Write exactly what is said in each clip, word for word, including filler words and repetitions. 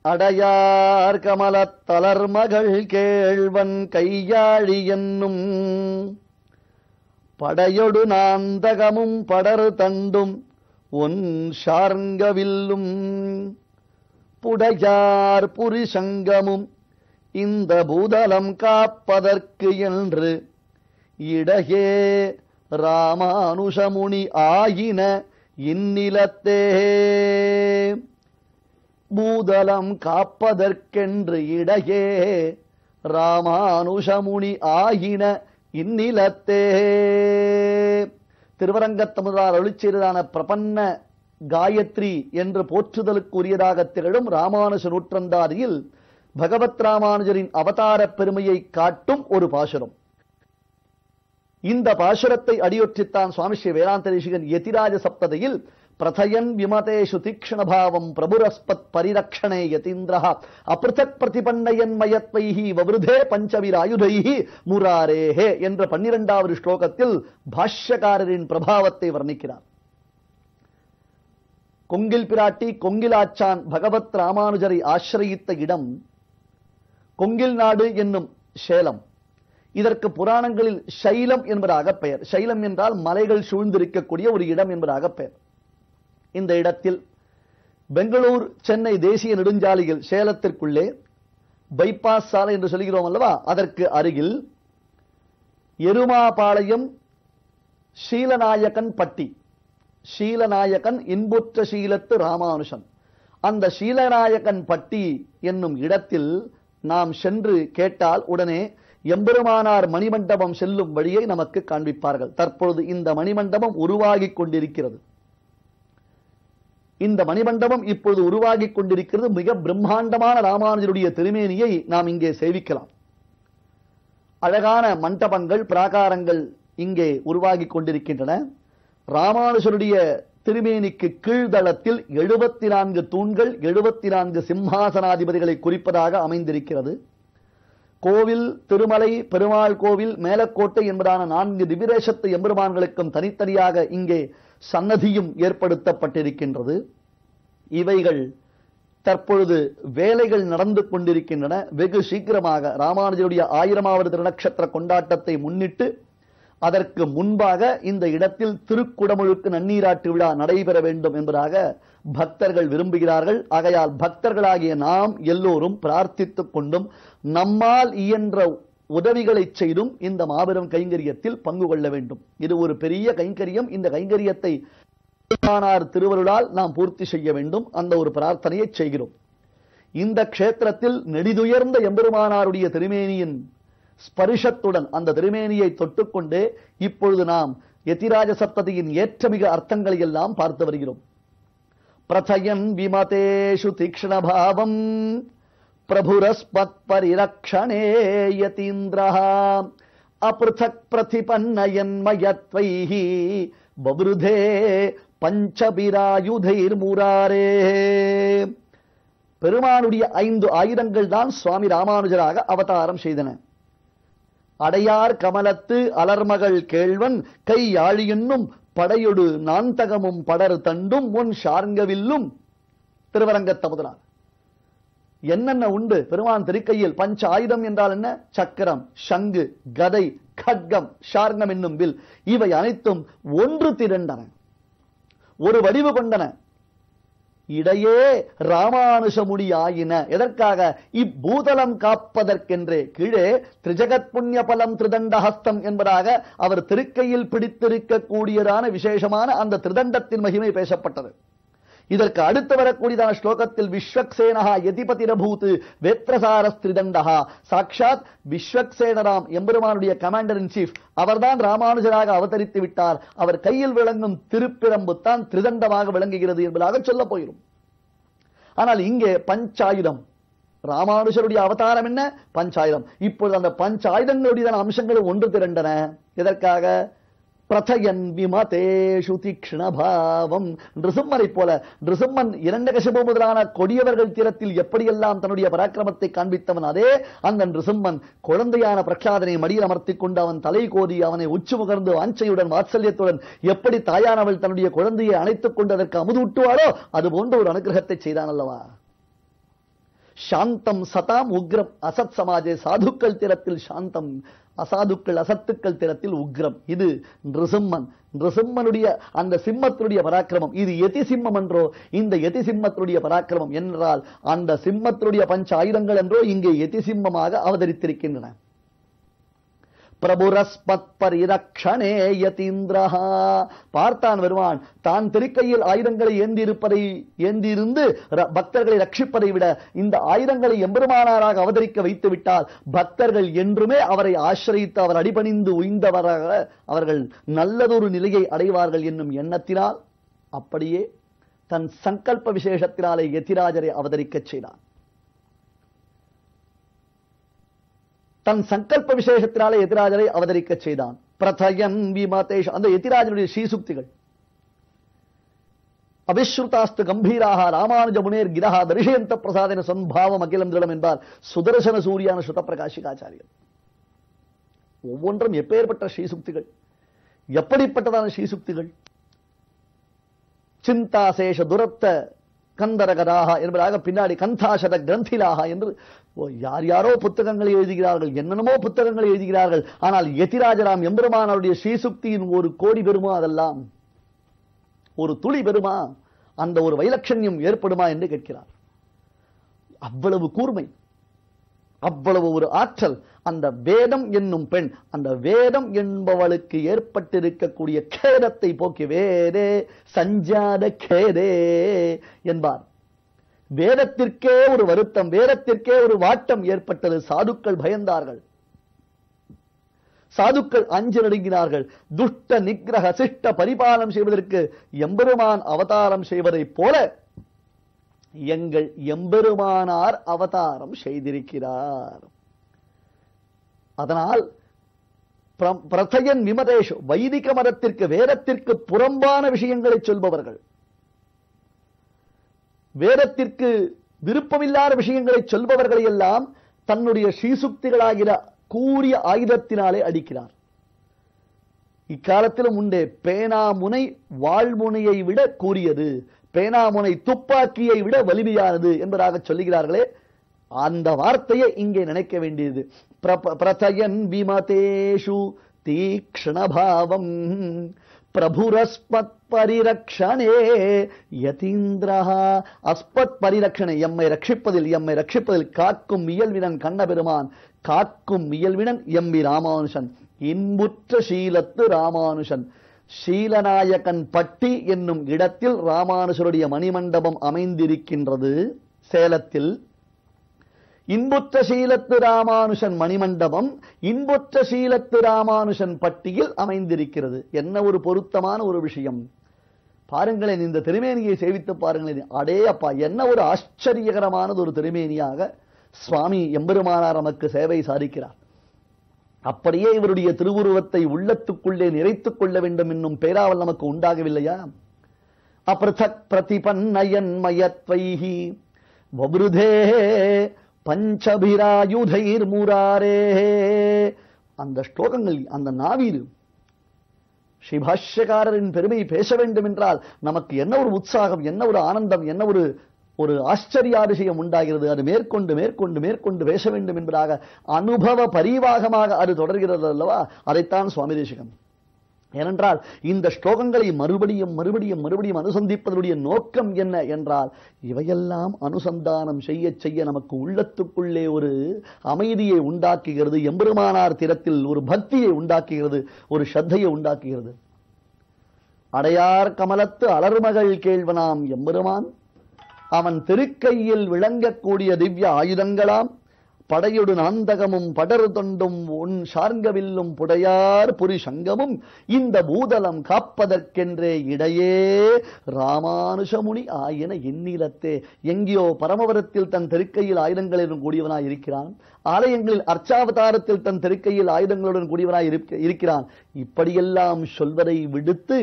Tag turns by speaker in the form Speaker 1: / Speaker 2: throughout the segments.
Speaker 1: அடையார் கமலத் தளர்மகள் கேள்வன் கையாழி என்னும் படையொடு நாந்தகமும் படரு தண்டும் ஒன் ஷார்ங்கவில்லும் புடையார் புரிசங்கமும் இந்த பூதலம் காப்பதற்கு என்று இடையே ராமானுஷமுனி ஆயின இந்நிலத்தே. பூதலம் காப்பதற்கென்று இடையே ராமானுஷமுனி ஆயின இந்நிலத்தே. திருவரங்கத்தமுதார் ஒளிச்செய்ததான பிரபன்ன காயத்ரி என்று போற்றுதலுக்கு உரியதாக திகழும் ராமானுஷ நூற்றந்தாதியில் பகவத் ராமானுஜரின் அவதார பெருமையை காட்டும் ஒரு பாசுரம். இந்த பாசுரத்தை அடியொற்றித்தான் சுவாமி ஸ்ரீ வேதாந்த தேசிகன் யதிராஜ சப்ததியில் பிரதயன் விமதேஷு தீக்ஷ்ணபாவம் பிரபுரஸ்பத் பரிரக்ஷணே யதீந்திரஹ அப்ருதக் பிரதிபன்னயன் மயத்வைஹி வவ்ருதே பஞ்சவிராயுதைஹி முராரேஹே என்ற பன்னிரண்டாவது ஸ்லோகத்தில் பாஷ்யக்காரரின் பிரபாவத்தை வர்ணிக்கிறார். கொங்கில் பிராட்டி கொங்கிலாச்சான் பகவத் ராமானுஜரை ஆசிரயித்த இடம் கொங்கில் நாடு என்னும் சேலம். இதற்கு புராணங்களில் சைலம் என்பதாக பெயர். சைலம் என்றால் மலைகள் சூழ்ந்திருக்கக்கூடிய ஒரு இடம் என்பதாக பெயர். இந்த இடத்தில் பெங்களூர் சென்னை தேசிய நெடுஞ்சாலையில் சேலத்திற்குள்ளே பைபாஸ் சாலை என்று சொல்கிறோம் அல்லவா, அதற்கு அருகில் எருமாபாளையம் ஷீலநாயக்கன் பட்டி, ஷீலநாயக்கன் இன்புற்ற ஷீலத்து ராமானுஷன், அந்த ஷீலநாயக்கன் பட்டி என்னும் இடத்தில் நாம் சென்று கேட்டால் உடனே எம்பெருமானார் மணிமண்டபம் செல்லும் வழியை நமக்கு காண்பிப்பார்கள். தற்பொழுது இந்த மணிமண்டபம் உருவாகி கொண்டிருக்கிறது. இந்த மணிமண்டபம் இப்பொழுது உருவாகி கொண்டிருக்கிறது. மிக பிரம்மாண்டமான ராமானுஜருடைய திருமேனியை நாம் இங்கே சேவிக்கலாம். அழகான மண்டபங்கள் பிராகாரங்கள் இங்கே உருவாகி கொண்டிருக்கின்றன. ராமானுஜருடைய திருமேனிக்கு கீழ்தளத்தில் எழுபத்தி நான்கு தூண்கள் எழுபத்தி நான்கு சிம்ஹாசனாதிபதிகளை குறிப்பதாக அமைந்திருக்கிறது. கோவில், திருமலை, பெருமாள் கோவில், மேலக்கோட்டை என்பதான நான்கு திவிரேசத்து எம்பெருமான்களுக்கும் தனித்தனியாக இங்கே சன்னதியும் ஏற்படுத்தப்பட்டிருக்கின்றது. இவைகள் தற்பொழுது வேலைகள் நடந்து கொண்டிருக்கின்றன. வெகு சீக்கிரமாக ராமானுஜருடைய ஆயிரமாவது திருநக்ஷத்திர கொண்டாட்டத்தை முன்னிட்டு அதற்கு முன்பாக இந்த இடத்தில் திருக்குடமுழுக்கு நன்னீராட்டு விழா நடைபெற வேண்டும் என்பதாக பக்தர்கள் விரும்புகிறார்கள். ஆகையால் பக்தர்களாகிய நாம் எல்லோரும் பிரார்த்தித்துக் கொண்டும் நம்மால் இயன்ற உதவிகளை செய்தும் இந்த மாபெரும் கைங்கரியத்தில் பங்கு கொள்ள வேண்டும். இது ஒரு பெரிய கைங்கரியம். இந்த கைங்கரியத்தை திருவருளால் நாம் பூர்த்தி செய்ய வேண்டும். அந்த ஒரு பிரார்த்தனையை செய்கிறோம். இந்த க்ஷேத்திரத்தில் நெடிதுயர்ந்த எம்பெருமானாருடைய திருமேனியின் ஸ்பரிஷத்துடன் அந்த திருமேனியை தொட்டுக்கொண்டே இப்பொழுது நாம் யதிராஜ சப்ததியின் ஏற்றமிக அர்த்தங்களை எல்லாம் பார்த்து வருகிறோம். பிரதயன் விமதேஷு தீக்ஷ்ணபாவம் பிரபுரஸ்பத் பரிரக்ஷணே யதீந்திரஹ அப்ருதக் பிரதிபன்னயன் மயத்வைஹி வவ்ருதே பஞ்சபிராயுதைர் முராரே. பெருமானுடைய ஐந்து ஆயுதங்கள் தான் சுவாமி ராமானுஜராக அவதாரம் செய்தன. அடையார் கமலத்து அலர்மகள் கேள்வன் கை யாழி என்னும் படையொடு நாந்தகமும் படர் தண்டும் உன் ஷார்ங்கவில்லும். திருவரங்கத்தமுதனார் என்னென்ன உண்டு பெருமான் திருக்கையில்? பஞ்ச ஆயுதம் என்றால் என்ன? சக்கரம், சங்கு, கதை, கட்கம், ஷார்ங்கம் என்னும் வில். இவை அனைத்தும் ஒன்று திரண்டன, ஒரு வடிவு கொண்டன. இடையே ராமானுஷமுடி ஆயின. எதற்காக? இப்பூதலம் காப்பதற்கென்றே. கீழே திரிஜகத் புண்ணிய பலம் திருதண்டஹஸ்தம் என்பதாக அவர் திருக்கையில் பிடித்திருக்க கூடியதான விசேஷமான அந்த திருதண்டத்தின் மகிமை பேசப்பட்டது. இதற்கு அடுத்து வரக்கூடியதான ஸ்லோகத்தில் விஸ்வக்சேனஹா யதிபதிரபூத் வேத்ரசாரஸ் திரிதண்டஹா. சாட்சாத் விஸ்வக்சேனராம் எம்பெருமானுடைய கமாண்டர் இன் சீஃப் அவர்தான் ராமானுஜராக அவதரித்து விட்டார். அவர் கையில் விளங்கும் திருப்பிரம்பு தான் திரிதண்டமாக விளங்குகிறது என்பதாக சொல்ல போகிறோம். ஆனால் இங்கே பஞ்சாயுதம். ராமானுஜருடைய அவதாரம் என்ன? பஞ்சாயுதம். இப்பொழுது அந்த பஞ்சாயுதங்களுடைய அம்சங்களும் ஒன்று திரண்டன. எதற்காக? பிரதயன் விமதேஷு தீக்ஷ்ணபாவம். நிருசிம்மனை போல நிருசிம்மன் இரண்டகசிபு முதலான கொடியவர்கள் தீரத்தில் எப்படியெல்லாம் தன்னுடைய பராக்கிரமத்தை காண்பித்தவன், அதே அந்த நிருசிம்மன் குழந்தையான பிரக்லாதனை மடியில் அமர்த்திக் கொண்டு அவன் தலை கோதி அவனை உச்சி முகர்ந்து வாஞ்சையுடன் வாத்சல்யத்துடன் எப்படி தாயானவள் தன்னுடைய குழந்தையை அணைத்துக் கொண்டு அதற்கு அமுது ஊட்டுவாளோ அது போன்ற ஒரு அனுகிரகத்தை செய்தான் அல்லவா. சாந்தம் சதாம் உக்ரம் அசத் சமாஜே சாதுக்கள் திறத்தில் சாந்தம் அசாதுக்கள் அசத்துக்கள் திறத்தில் உக்ரம். இது நிருசிம்மன். நிருசிம்மனுடைய அந்த சிம்மத்தினுடைய பராக்கிரமம். இது யதி சிம்மம் என்றோ இந்த யதி சிம்மத்தினுடைய பராக்கிரமம் என்றால் அந்த சிம்மத்தினுடைய பஞ்ச ஆயுதங்கள் என்றோ இங்கே யதி சிம்மமாக அவதரித்திருக்கின்றன. பிரபுரஸ்பத் பரிரக்ஷணே யதீந்திரஹா. பார்த்தான் வருவான் தான் திருக்கையில் ஆயுதங்களை ஏந்தியிருப்பதை ஏந்தியிருந்து பக்தர்களை ரட்சிப்பதை விட இந்த ஆயுதங்களை எம்பெருமானாராக அவதரிக்க வைத்து விட்டால் பக்தர்கள் என்றுமே அவரை ஆசிரியித்து அவர் அடிபணிந்து உய்ந்தவராக அவர்கள் நல்லதொரு நிலையை அடைவார்கள் என்னும் எண்ணத்தினால் அப்படியே தன் சங்கல்ப விசேஷத்தினாலே யதிராஜரை அவதரிக்க செய்தான். தன் சங்கல்ப விசேஷத்தினாலே யதிராஜரை அவதரிக்க செய்தான். பிரதயன் விமதேஷ. அந்த யதிராஜனுடைய ஸ்ரீசுக்திகள் அபிஸ்ருதாஸ்து கம்பீராக ராமானுஜ முனேர் கிரஹா தரிசயந்த பிரசாதன சன்பாவம் அகிலம் திடம் என்பார் சுதர்சன சூரியான சுத பிரகாஷிகாச்சாரியர். ஒவ்வொன்றும் எப்பேற்பட்ட ஸ்ரீசுக்திகள், எப்படிப்பட்டதான ஸ்ரீசுக்திகள். சிந்தாசேஷ துரத்த கந்தரகராக என்பதாக பின்னாடி கந்தாசத கிரந்திலாக என்று யார் யாரோ புத்தகங்களை எழுதுகிறார்கள், என்னென்னமோ புத்தகங்களை எழுதுகிறார்கள். ஆனால் யதிராஜராம் எம்பெருமானுடைய ஸ்ரீசுக்தியின் ஒரு கோடி பெருமா, அதெல்லாம் ஒரு துளி பெருமா, அந்த ஒரு வைலட்சண்யம் ஏற்படுமா என்று கேட்கிறார். அவ்வளவு கூர்மை, அவ்வளவு ஒரு ஆற்றல் அந்த வேதம் என்னும் பெண், அந்த வேதம் என்பவளுக்கு ஏற்பட்டிருக்கக்கூடிய கேதத்தை போக்கி வேதே சஞ்சாத கேதே என்பார். வேதத்திற்கே ஒரு வருத்தம், வேதத்திற்கே ஒரு வாட்டம் ஏற்பட்டது. சாதுக்கள் பயந்தார்கள், சாதுக்கள் அஞ்சு நடுங்கினார்கள். துஷ்ட நிகிரக சிஷ்ட பரிபாலனம் செய்வதற்கு எம்பெருமான் அவதாரம் செய்வதை போல எங்கள் எம்பெருமானார் அவதாரம் செய்திருக்கிறார். அதனால் பிரதயன் விமதேஷு, வைதிக மதத்திற்கு வேதத்திற்கு புறம்பான விஷயங்களை சொல்பவர்கள், வேதத்திற்கு விருப்பமில்லாத விஷயங்களை சொல்பவர்களை எல்லாம் தன்னுடைய ஸ்ரீசுக்திகளாகிற கூறிய ஆயுதத்தினாலே அடிக்கிறார். இக்காலத்திலும் உண்டே, பேனாமுனை வாழ்முனையை விட கூறியது, பேனாமுனை துப்பாக்கியை விட வலிமையானது என்பதாக சொல்லுகிறார்களே, அந்த வார்த்தையை இங்கே நினைக்க வேண்டியது. பிரதயன் விமதேஷு தீக்ஷ்ணபாவம் பிரபுரஸ்பத் பரிரக்ஷணே யதீந்திரஹா. அஸ்பத் பரிரக்ஷணை, எம்மை ரட்சிப்பதில் எம்மை ரட்சிப்பதில் காக்கும் இயல்வினன் கண்ணபெருமான், காக்கும் இயல்வினன் எம்பி ராமானுஷன், இன்புற்ற சீலத்து ராமானுஷன். ஷீலநாயகன் பட்டி என்னும் இடத்தில் ராமானுஷருடைய மணிமண்டபம் அமைந்திருக்கின்றது சேலத்தில். இன்புற்ற சீலத்து ராமானுஷன் மணிமண்டபம் இன்புற்ற சீலத்து ராமானுஷன் பட்டியில் அமைந்திருக்கிறது. என்ன ஒரு பொருத்தமான ஒரு விஷயம் பாருங்களேன். இந்த திருமேனியை சேவித்து பாருங்களேன். அடே அப்பா, என்ன ஒரு ஆச்சரியகரமானது ஒரு திருமேனியாக சுவாமி எம்பெருமானார் நமக்கு சேவை சாதிக்கிறார். அப்படியே இவருடைய திருவுருவத்தை உள்ளத்துக்குள்ளே நிறைத்துக் கொள்ள வேண்டும் என்னும் பேராவல் நமக்கு உண்டாகவில்லையா? அப்ரதக் பிரதிபன்னயன் மயத்வைஹி வப்ருதே பஞ்சபிராயுதைர் முராரே. அந்த ஸ்லோகங்கள், அந்த நாவீர் ஸ்ரீபாஷ்யக்காரரின் பெருமை பேச வேண்டும் என்றால் நமக்கு என்ன ஒரு உற்சாகம், என்ன ஒரு ஆனந்தம், என்ன ஒரு ஒரு ஆச்சரியாதிசயம் உண்டாகிறது. அது மேற்கொண்டு மேற்கொண்டு மேற்கொண்டு பேச வேண்டும் என்பதாக அனுபவ பரிவாகமாக அது தொடர்கிறது அல்லவா? அதைத்தான் சுவாமி தேசிகன். ஏனென்றால் இந்த ஸ்லோகங்களை மறுபடியும் மறுபடியும் மறுபடியும் அனுசந்திப்பதனுடைய நோக்கம் என்ன என்றால், இவையெல்லாம் அனுசந்தானம் செய்ய செய்ய நமக்கு உள்ளத்துக்குள்ளே ஒரு அமைதியை உண்டாக்குகிறது, எம்பெருமானார் திறத்தில் ஒரு பக்தியை உண்டாக்குகிறது, ஒரு ஸ்ரத்தையை உண்டாக்குகிறது. அடையார் கமலத்து அலர்மகள் கேள்வனாம் எம்பெருமான், அவன் திருக்கையில் விளங்கக்கூடிய திவ்ய ஆயுதங்களாம் படையொடு நாந்தகமும் படரு தொண்டும் உன் சார்கவில்லும் புடையார் புரி சங்கமும் இந்த பூதலம் காப்பதற்கென்றே இடையே ராமானுஷமுனி ஆயின எண்ணிலத்தே. எங்கேயோ பரமவரத்தில் தன் திருக்கையில் ஆயுதங்களுடன் கூடியவனாய் இருக்கிறான், ஆலயங்களில் அர்ச்சாவதாரத்தில் தன் திருக்கையில் ஆயுதங்களுடன் கூடியவனாய் இருக்கிறான். இப்படியெல்லாம் சொல்வதை விடுத்து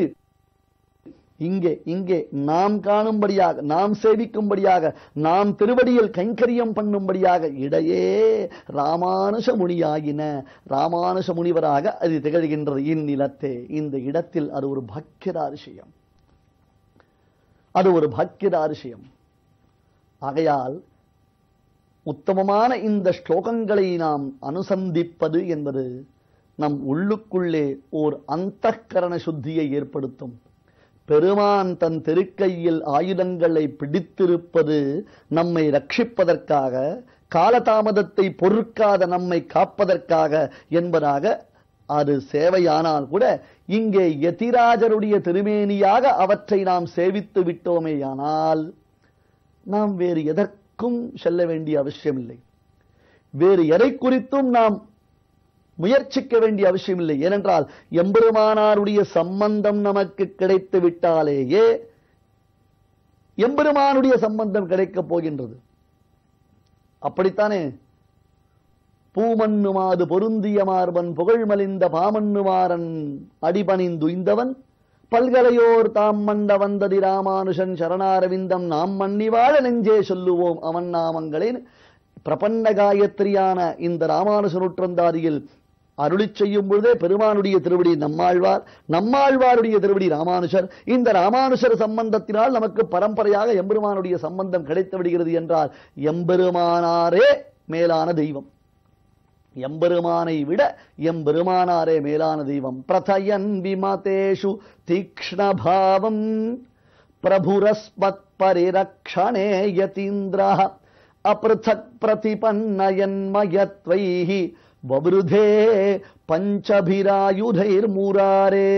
Speaker 1: இங்கே இங்கே நாம் காணும்படியாக, நாம் சேவிக்கும்படியாக, நாம் திருவடியில் கைங்கரியம் பண்ணும்படியாக இடையே ராமானுஷ முனியாகின, ராமானுஷ முனிவராக அது திகழ்கின்றது. இந்நிலத்தே, இந்த இடத்தில் அது ஒரு பாக்கியதாரிஷயம், அது ஒரு பாக்கியதாரிஷயம். ஆகையால் உத்தமமான இந்த ஸ்லோகங்களை நாம் அனுசந்திப்பது என்பது நம் உள்ளுக்குள்ளே ஓர் அந்தக்கரண சுத்தியை ஏற்படுத்தும். பெருமான் தன் திருக்கையில் ஆயுதங்களை பிடித்திருப்பது நம்மை ரட்சிப்பதற்காக, காலதாமதத்தை பொறுக்காத நம்மை காப்பதற்காக என்பதாக அது சேவையானால் கூட இங்கே யதிராஜருடைய திருமேனியாக அவற்றை நாம் சேவித்து விட்டோமேயானால் நாம் வேறு எதற்கும் செல்ல வேண்டிய அவசியமில்லை. வேறு எதை குறித்தும் நாம் முயற்சிக்க வேண்டிய அவசியமில்லை. ஏனென்றால் எம்பெருமானாருடைய சம்பந்தம் நமக்கு கிடைத்து விட்டாலேயே எம்பெருமானுடைய சம்பந்தம் கிடைக்கப் போகின்றது. அப்படித்தானே? பூமன்னுமாது பொருந்திய மார்பன் புகழ்மலிந்த பாமன்னுமாறன் அடிபணிந்துய்ந்தவன் பல்கலையோர் தாம் மண்ட வந்ததி ராமானுஷன் சரணாரவிந்தம் நாம் மன்னிவாழ நெஞ்சே சொல்லுவோம் அவன் நாமங்களின் பிரபன்ன காயத்ரியான இந்த ராமானுஷ நூற்றந்தாதியில் அருளி செய்யும் பொழுதே பெருமானுடைய திருவடி நம்மாழ்வார், நம்மாழ்வாருடைய திருவடி ராமானுஷர். இந்த ராமானுஷர் சம்பந்தத்தினால் நமக்கு பரம்பரையாக எம்பெருமானுடைய சம்பந்தம் கிடைத்து விடுகிறது என்றால் எம்பெருமானாரே மேலான தெய்வம். எம்பெருமானை விட எம்பெருமானாரே மேலான தெய்வம். பிரதயன் விமதேஷு தீக்ஷ்ணபாவம் பிரபுரஸ்மத் பரிரக்ஷணே யதீந்திரஹ அப்ருதக் பிரதிபன்னயன்மயத்வைஹி வவ்ருதே பஞ்சபிராயுதைர் முராரே.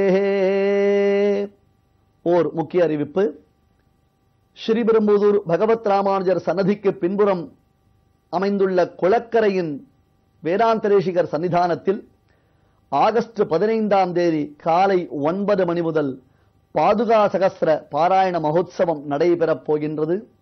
Speaker 1: ஓர் முக்கிய அறிவிப்பு. ஸ்ரீபெரும்புதூர் பகவத் ராமானுஜர் சன்னதிக்கு பின்புறம் அமைந்துள்ள குளக்கரையின் வேதாந்தரேஷிகர் சன்னிதானத்தில் ஆகஸ்ட் பதினைந்தாம் தேதி காலை ஒன்பது மணி முதல் பாதுகா சகஸ்ர பாராயண மகோத்சவம் நடைபெறப் போகின்றது.